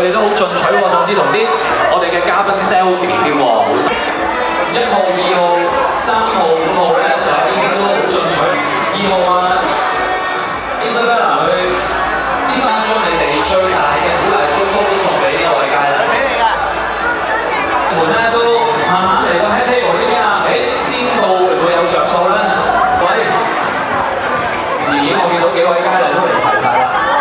哋都好進取喎，甚至同啲我哋嘅嘉賓 selfie 添喎。1號、2號、3號、5號咧就已經都好進取。2號啊 Isabella 佢呢三將你哋最大嘅鼓勵祝福都送俾呢一位佳麗。俾你㗎。門咧都慢慢嚟到喺 table 呢邊啦。先到會唔會有着數咧？喂，我見到幾位佳麗都嚟齊晒啦。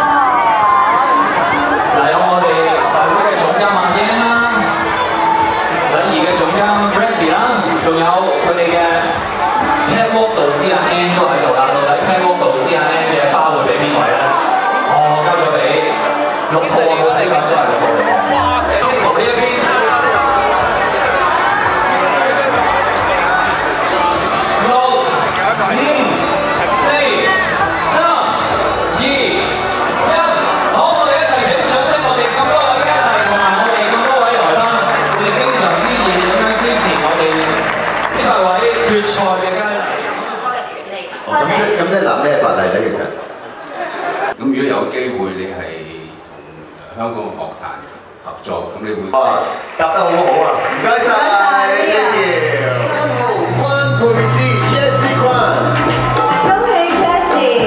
嗱，有我哋大會嘅總監阿英啦，禮儀嘅總監 Brandy 啦，仲有佢哋嘅 Catwalk 導師阿 Ann 都喺度啦。到底 Catwalk 導師阿 Ann 嘅花會俾邊位咧？交咗俾6號啊！冇睇錯都係6號嚟嘅。table 呢一邊。 咁即係諗咩法例咧？其實咁如果有機會你係同香港樂壇合作，咁你會答得好好啊！唔該晒 ，thank you。3號關佩斯 Jessie 關， 恭喜 Jessie。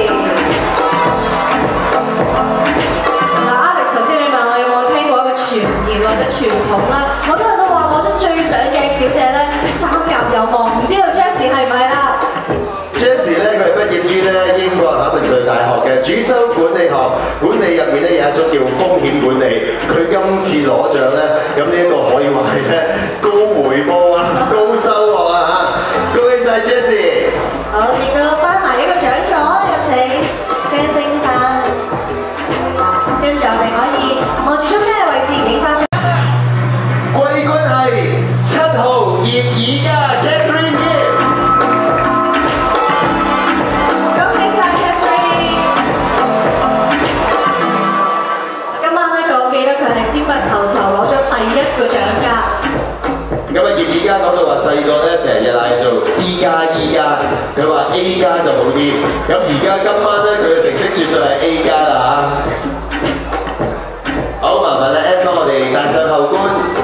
嗱 ，Alex 頭先你問我有冇聽過一個傳言或者傳統啦，好多人都話攞咗最上鏡小姐咧三甲有望，唔知道 Jessie 係咪啦？ Jessie 咧，佢係畢業於咧英國考文垂大學嘅，主修管理學，管理入面咧有一種叫風險管理。佢今次攞獎咧，咁呢一個可以話係咧高回報啊，高收穫啊嚇！恭喜晒 Jessie！ 好，見到頒埋一個獎座，有請張先生。跟住我哋可以望住中間嘅位置影翻張。 季軍係7號葉以嘉 Catherine Yip。 先拔頭籌攞咗第一個獎㗎。咁啊，葉以嘉講到話細個咧，成日嗌做 E 加 E 加，佢話 A 加就好啲。咁而家今晚咧，佢嘅成績絕對係 A 加啦嚇。好，麻煩咧 M 幫我哋帶上後冠。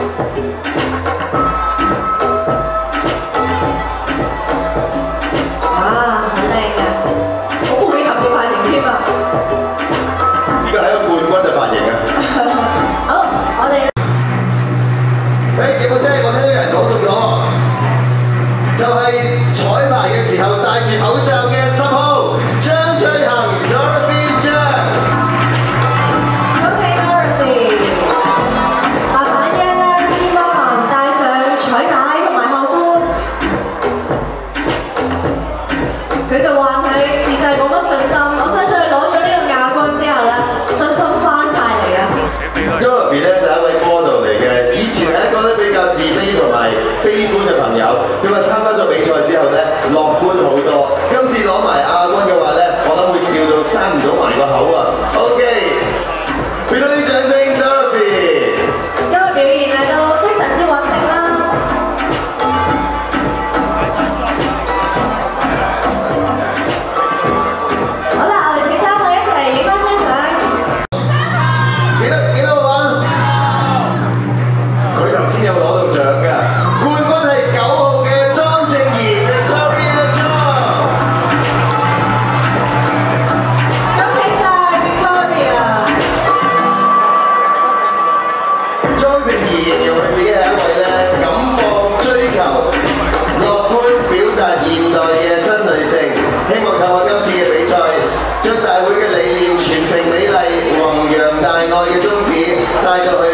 哇，好靚啊！好配合嘅髮型添啊！呢個係一個冠軍嘅髮型啊！ 好，我哋有冇聲？我聽到有人講到咗，就係彩排嘅時候戴住口罩嘅10號張翠恒 Dorothy Zhang。恭喜 Dorothy！ 麻煩嘅咧，先幫忙帶上彩帶同埋後冠。佢就話佢自細冇乜信心，我相信佢攞咗呢個亞軍之後咧，信心翻晒嚟啊！ Dorothy 咧就係一位 model 嚟嘅，以前係一個咧比較自卑同埋悲觀嘅朋友。佢話參加咗比賽之後咧，樂觀好多。今次攞埋亞軍嘅話咧，我諗會笑到生唔到埋個口啊 ！OK， 俾多啲掌聲 ，Dorothy。今日表現係都非常之穩定啦。好啦，我哋第三個一齊影翻張相。 幾多個啊？佢頭先有攞到獎㗎，冠軍係9號嘅莊正賢 Victoria John。恭喜晒 Victoria！ 莊正賢形容佢自己係一位咧敢放追求、樂觀表達現代嘅新女性，希望透過今次嘅比賽，將大會嘅理念傳承美麗、弘揚大愛嘅宗旨帶到去